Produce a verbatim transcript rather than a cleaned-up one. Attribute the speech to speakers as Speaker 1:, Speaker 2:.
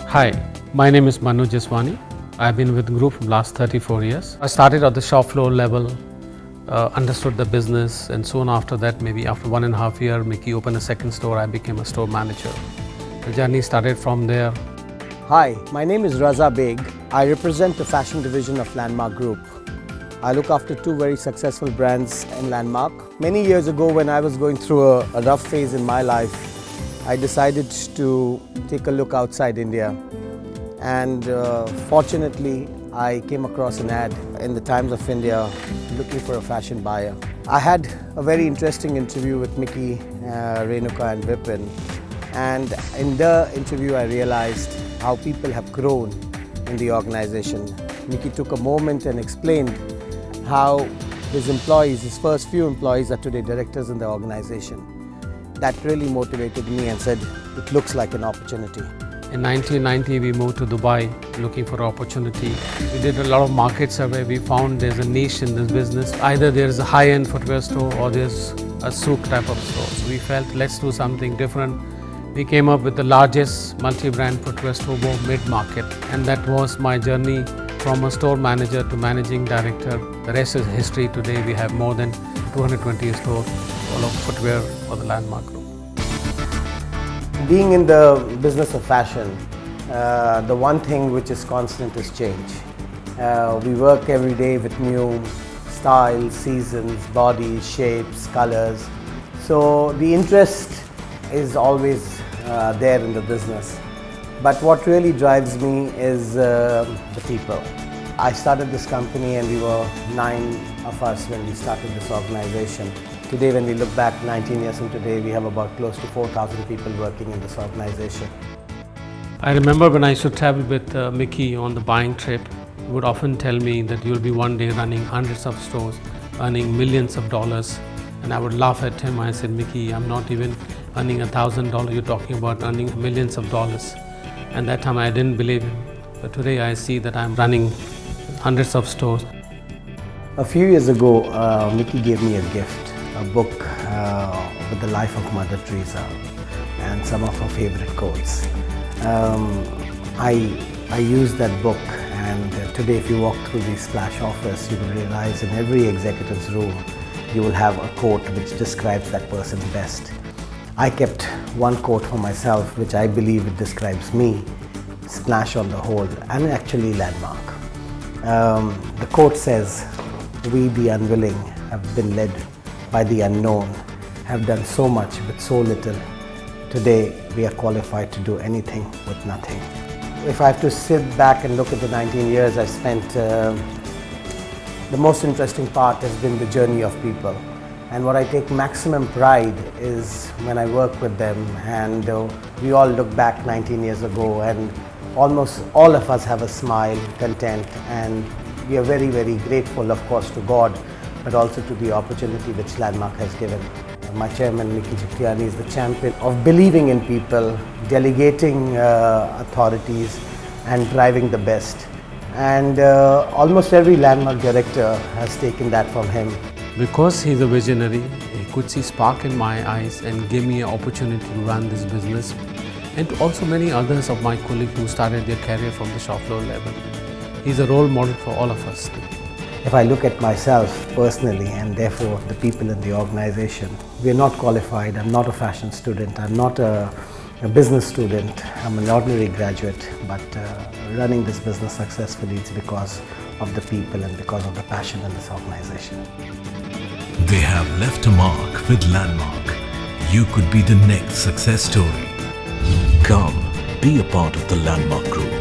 Speaker 1: Hi, my name is Manu Jeswani. I've been with the group for the last thirty-four years. I started at the shop floor level, uh, understood the business, and soon after that, maybe after one and a half year, Mickey opened a second store. I became a store manager. The journey started from there.
Speaker 2: Hi, my name is Raza Beig. I represent the fashion division of Landmark Group. I look after two very successful brands in Landmark. Many years ago, when I was going through a, a rough phase in my life, I decided to take a look outside India. And uh, fortunately, I came across an ad in the Times of India looking for a fashion buyer. I had a very interesting interview with Mickey, uh, Renuka and Vipin. And in the interview, I realized how people have grown in the organization. Mickey took a moment and explained how his employees, his first few employees, are today directors in the organization. That really motivated me and said, it looks like an opportunity.
Speaker 1: In nineteen ninety, we moved to Dubai looking for opportunity. We did a lot of market survey. We found there's a niche in this business. Either there's a high-end footwear store or there's a souk type of store. So we felt, let's do something different. We came up with the largest multi-brand footwear store mid-market, and that was my journey from a store manager to managing director. The rest is history. Today we have more than two hundred twenty stores, all of footwear for the Landmark Group.
Speaker 2: Being in the business of fashion, uh, the one thing which is constant is change. Uh, we work every day with new styles, seasons, bodies, shapes, colors. So the interest is always uh, there in the business. But what really drives me is uh, the people. I started this company and we were nine of us when we started this organization. Today, when we look back nineteen years from today, we have about close to four thousand people working in this organization.
Speaker 1: I remember when I used to travel with uh, Mickey on the buying trip, he would often tell me that you'll be one day running hundreds of stores, earning millions of dollars. And I would laugh at him. I said, Mickey, I'm not even earning a thousand dollars. You're talking about earning millions of dollars. And that time I didn't believe him. But today I see that I'm running hundreds of stores.
Speaker 2: A few years ago, uh, Mickey gave me a gift, a book uh, with the life of Mother Teresa and some of her favorite quotes. Um, I, I used that book, and uh, today if you walk through the Splash office, you will realize in every executive's room, you will have a quote which describes that person best. I kept one quote for myself, which I believe it describes me, Splash on the whole, and actually Landmark. Um, the quote says, "We the unwilling have been led by the unknown, have done so much with so little. Today we are qualified to do anything with nothing." If I have to sit back and look at the nineteen years I've spent, uh, the most interesting part has been the journey of people. And what I take maximum pride is when I work with them, and uh, we all look back nineteen years ago, and almost all of us have a smile, content, and we are very, very grateful, of course, to God, but also to the opportunity which Landmark has given. My chairman, Mickey Chitriani, is the champion of believing in people, delegating uh, authorities, and driving the best. And uh, almost every Landmark director has taken that from him.
Speaker 1: Because he's a visionary, he could see spark in my eyes and gave me an opportunity to run this business, and to also many others of my colleagues who started their career from the shop floor level. He's a role model for all of us too.
Speaker 2: If I look at myself personally, and therefore the people in the organization, we are not qualified. I'm not a fashion student. I'm not a, a business student. I'm an ordinary graduate, but uh, running this business successfully is because of the people and because of the passion in this organization.
Speaker 3: They have left a mark with Landmark. You could be the next success story. Come, be a part of the Landmark Group.